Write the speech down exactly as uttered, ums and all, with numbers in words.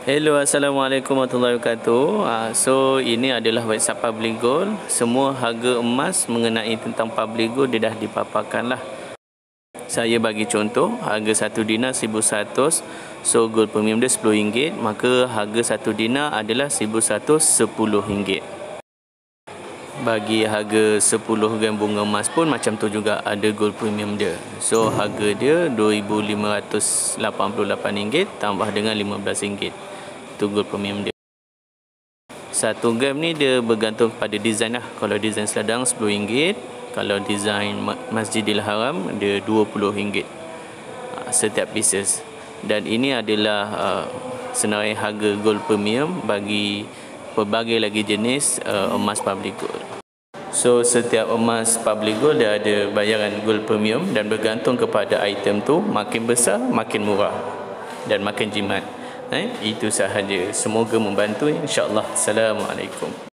Hello, Assalamualaikum warahmatullahi wabarakatuh. Uh, so, ini adalah website Public Gold. Semua harga emas mengenai tentang Public Gold dia dah dipaparkan lah. Saya bagi contoh, harga satu dinar seribu seratus. So, gold premium dia sepuluh ringgit. Maka harga satu dinar adalah seribu seratus sepuluh ringgit. Bagi harga sepuluh gram bunga emas pun macam tu juga, ada gold premium dia. So, harga dia dua ribu lima ratus lapan puluh lapan ringgit tambah dengan lima belas ringgit. Itu gold premium dia. Satu gram ni dia bergantung pada design lah. Kalau design seladang sepuluh ringgit, kalau design Masjidil Haram dia dua puluh ringgit setiap pieces. Dan ini adalah uh, senarai harga gold premium bagi pelbagai lagi jenis uh, emas Public Gold. So, setiap emas Public Gold dia ada bayaran gold premium dan bergantung kepada item tu, makin besar makin murah dan makin jimat. Eh, itu sahaja. Semoga membantu, insya-Allah. Assalamualaikum.